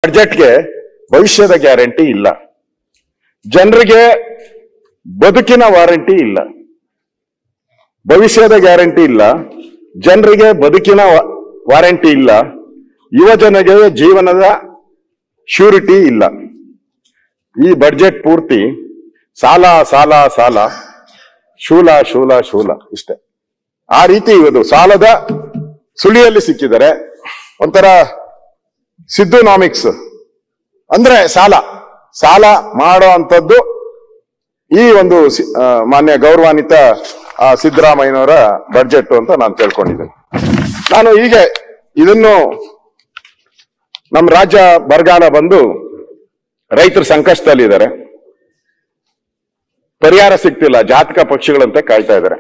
ಬಜೆಟ್ಗೆ ಭವಿಷ್ಯದ ಗ್ಯಾರಂಟಿ ಇಲ್ಲ, ಜನರಿಗೆ ಬದುಕಿನ ವಾರಂಟಿ ಇಲ್ಲ. ಭವಿಷ್ಯದ ಗ್ಯಾರಂಟಿ ಇಲ್ಲ, ಜನರಿಗೆ ಬದುಕಿನ ವಾರಂಟಿ ಇಲ್ಲ, ಯುವ ಜನರಿಗೆ ಜೀವನದ ಶ್ಯೂರಿಟಿ ಇಲ್ಲ. ಈ ಬಡ್ಜೆಟ್ ಪೂರ್ತಿ ಸಾಲ ಸಾಲ ಸಾಲ, ಶೂಲ ಶೂಲ ಶೂಲ, ಇಷ್ಟೇ. ಆ ರೀತಿ ಇವತ್ತು ಸಾಲದ ಸುಳಿಯಲ್ಲಿ ಸಿಕ್ಕಿದ್ದಾರೆ. ಒಂಥರ ಸಿದ್ದುನಾಮಿಕ್ಸ್ ಅಂದ್ರೆ ಸಾಲ ಮಾಡೋ ಅಂತದ್ದು ಈ ಒಂದು ಮಾನ್ಯ ಗೌರವಾನ್ವಿತ ಸಿದ್ದರಾಮಯ್ಯನವರ ಬಡ್ಜೆಟ್ ಅಂತ ನಾನು ತಿಳ್ಕೊಂಡಿದ್ದೇನೆ. ನಾನು ಹೀಗೆ ಇದನ್ನು ನಮ್ಮ ರಾಜ್ಯ ಬರಗಾಲ ಬಂದು ರೈತರು ಸಂಕಷ್ಟದಲ್ಲಿದ್ದಾರೆ, ಪರಿಹಾರ ಸಿಗ್ತಿಲ್ಲ, ಜಾತಕ ಪಕ್ಷಿಗಳಂತೆ ಕಾಯ್ತಾ ಇದ್ದಾರೆ.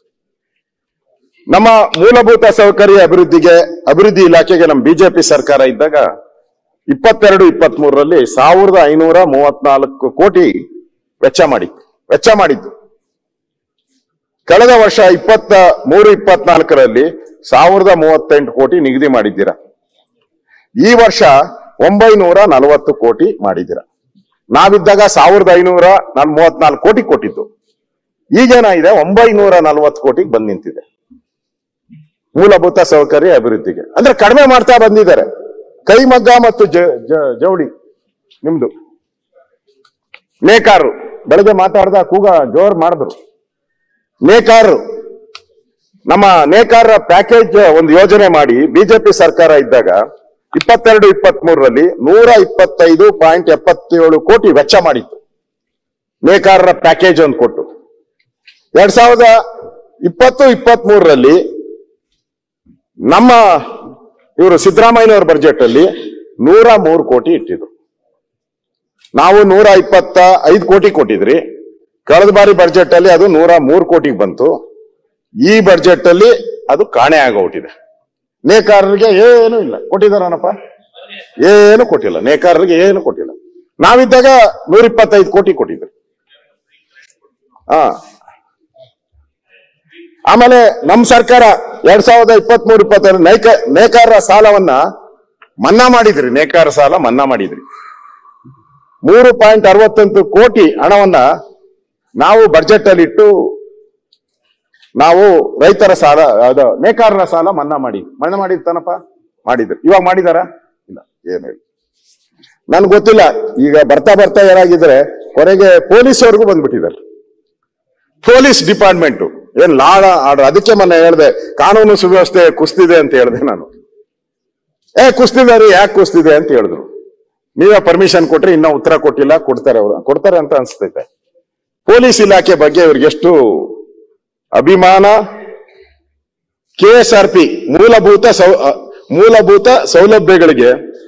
ನಮ್ಮ ಮೂಲಭೂತ ಸೌಕರ್ಯ ಅಭಿವೃದ್ಧಿ ಇಲಾಖೆಗೆ ನಮ್ಮ ಬಿಜೆಪಿ ಸರ್ಕಾರ ಇದ್ದಾಗ 22-23ರಲ್ಲಿ 1534 ಕೋಟಿ ವೆಚ್ಚ ಮಾಡಿತ್ತು. ಕಳೆದ ವರ್ಷ 23-24ರಲ್ಲಿ 1038 ಕೋಟಿ ನಿಗದಿ ಮಾಡಿದ್ದೀರಾ. ಈ ವರ್ಷ 940 ಕೋಟಿ ಮಾಡಿದ್ದೀರಾ. ನಾವಿದ್ದಾಗ 1534 ಕೋಟಿ ಕೊಟ್ಟಿದ್ದು, ಈಗೇನಾಗಿದೆ 940 ಕೋಟಿಗೆ ಬಂದ್ ನಿಂತಿದೆ ಮೂಲಭೂತ ಸೌಕರ್ಯ ಅಭಿವೃದ್ಧಿಗೆ. ಅಂದ್ರೆ ಕಡಿಮೆ ಮಾಡ್ತಾ ಬಂದಿದ್ದಾರೆ. ಕೈಮಗ್ಗ ಮತ್ತು ಜವಳಿ ನಿಮ್ದು ನೇಕಾರರು ಬೆಳಗ್ಗೆ ಮಾತಾಡ್ದ ಕೂಗ ಜೋರ್ ಮಾಡಿದ್ರು. ನಮ್ಮ ನೇಕಾರರ ಪ್ಯಾಕೇಜ್ ಒಂದು ಯೋಜನೆ ಮಾಡಿ ಬಿಜೆಪಿ ಸರ್ಕಾರ ಇದ್ದಾಗ 22-23ರಲ್ಲಿ 125.77 ಕೋಟಿ ವೆಚ್ಚ ಮಾಡಿತ್ತು. ನೇಕಾರರ ಪ್ಯಾಕೇಜ್ ಒಂದು ಕೊಟ್ಟು 2020-23ರಲ್ಲಿ ನಮ್ಮ ಇವರು ಸಿದ್ದರಾಮಯ್ಯನವರ ಬಜೆಟ್ ಅಲ್ಲಿ 103 ಕೋಟಿ ಇಟ್ಟಿದ್ರು. ನಾವು 125 ಕೋಟಿ ಕೊಟ್ಟಿದ್ರಿ. ಕಳೆದ ಬಾರಿ ಬಜೆಟ್ ಅಲ್ಲಿ ಅದು 103 ಕೋಟಿಗೆ ಬಂತು. ಈ ಬಜೆಟ್ ಅಲ್ಲಿ ಅದು ಕಾಣೆ ಆಗೋಗ್ಬಿಟ್ಟಿದೆ. ನೇಕಾರರಿಗೆ ಏನು ಇಲ್ಲ ಕೊಟ್ಟಿದಾರನಪ್ಪ, ಏನು ಕೊಟ್ಟಿಲ್ಲ. ನೇಕಾರರಿಗೆ ಏನು ಕೊಟ್ಟಿಲ್ಲ. ನಾವಿದ್ದಾಗ 125 ಕೋಟಿ ಕೊಟ್ಟಿದ್ರು. ಆಮೇಲೆ ನಮ್ಮ ಸರ್ಕಾರ 2023-24 ನೇಕಾರರ ಸಾಲವನ್ನ ಮನ್ನಾ ಮಾಡಿದ್ರಿ. ನೇಕಾರ ಸಾಲ ಮನ್ನಾ ಮಾಡಿದ್ರಿ. 3.68 ಕೋಟಿ ಹಣವನ್ನ ನಾವು ಬಜೆಟ್ ಅಲ್ಲಿ ಇಟ್ಟು ನಾವು ರೈತರ ಸಾಲ ನೇಕಾರರ ಸಾಲ ಮನ್ನಾ ಮಾಡಿರ್ತಾನಪ್ಪ, ಮಾಡಿದ್ರು. ಇವಾಗ ಮಾಡಿದಾರ? ಇಲ್ಲ, ಏನು ಇಲ್ಲ. ನನ್ಗೆ ಗೊತ್ತಿಲ್ಲ. ಈಗ ಬರ್ತಾ ಏನಾಗಿದ್ರೆ ಕೊನೆಗೆ ಪೊಲೀಸವ್ರಿಗೂ ಬಂದ್ಬಿಟ್ಟಿದ್ದಾರೆ. ಪೊಲೀಸ್ ಡಿಪಾರ್ಟ್ಮೆಂಟ್ ಏನ್ ಲಾಡ ಆರ್ಡರ್, ಅದಕ್ಕೆ ಮೊನ್ನೆ ಹೇಳ್ದೆ ಕಾನೂನು ಸುವ್ಯವಸ್ಥೆ ಕುಸ್ತಿದೆ ಅಂತ ಹೇಳ್ದೆ ನಾನು. ಕುಸ್ತಿದ್ದಾರೆ, ಯಾಕೆ ಕುಸ್ತಿದೆ ಅಂತ ಹೇಳಿದ್ರು. ನೀವೇ ಪರ್ಮಿಷನ್ ಕೊಟ್ರೆ ಇನ್ನೂ ಉತ್ತರ ಕೊಟ್ಟಿಲ್ಲ, ಕೊಡ್ತಾರೆ ಅಂತ ಅನ್ಸ್ತೈತೆ. ಪೊಲೀಸ್ ಇಲಾಖೆ ಬಗ್ಗೆ ಇವ್ರಿಗೆ ಎಷ್ಟು ಅಭಿಮಾನ. KSRP ಮೂಲಭೂತ ಸೌಲಭ್ಯಗಳಿಗೆ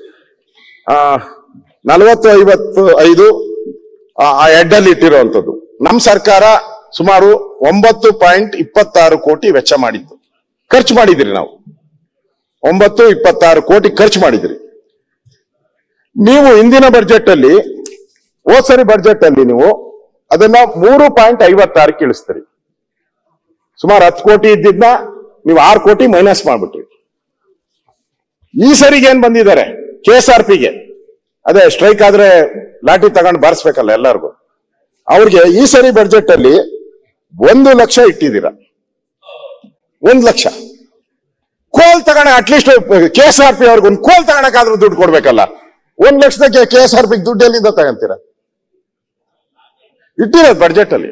40-55 ಆ ಹೆಡ್ಡಲ್ಲಿ ಇಟ್ಟಿರುವಂತದ್ದು. ನಮ್ಮ ಸರ್ಕಾರ ಸುಮಾರು 9.26 ಕೋಟಿ ವೆಚ್ಚ ಮಾಡಿತ್ತು, ಖರ್ಚು ಮಾಡಿದ್ರಿ. ನಾವು 9.26 ಕೋಟಿ ಖರ್ಚು ಮಾಡಿದ್ರಿ. ನೀವು ಹಿಂದಿನ ಬಜೆಟ್ ಅಲ್ಲಿ, ಹೋದ್ಸರಿ ಬಜೆಟ್ ಅಲ್ಲಿ ನೀವು ಅದನ್ನ 3.56 ಇಳಿಸ್ತೀರಿ. ಸುಮಾರು 10 ಕೋಟಿ ಇದ್ದಿದ್ನ ನೀವು 6 ಕೋಟಿ ಮೈನಸ್ ಮಾಡ್ಬಿಟ್ರಿ. ಈ ಸರಿಗೆ ಏನ್ ಬಂದಿದ್ದಾರೆ KSRPಗೆ, ಅದೇ ಸ್ಟ್ರೈಕ್ ಆದ್ರೆ ಲಾಠಿ ತಗೊಂಡು ಬಾರಿಸ್ಬೇಕಲ್ಲ ಎಲ್ಲರಿಗೂ. ಅವ್ರಿಗೆ ಈ ಸರಿ ಬಜೆಟ್ ಅಲ್ಲಿ 1 ಲಕ್ಷ ಇಟ್ಟಿದ್ದೀರಾ. 1 ಲಕ್ಷ ಕೋಲ್ ತಗೋಣ. ಅಟ್ಲೀಸ್ಟ್ KSRP ಅವ್ರಿಗೆ ಒಂದು ಕೋಲ್ ತಗೋಣಕ್ಕಾದ್ರೂ ದುಡ್ಡು ಕೊಡ್ಬೇಕಲ್ಲ. 1 ಲಕ್ಷದಕ್ಕೆ KSRPಗೆ ದುಡ್ಡು ಎಲ್ಲಿಂದ ತಗೊಂತೀರಾ? ಇಟ್ಟಿರೋದು ಬಜೆಟ್ ಅಲ್ಲಿ.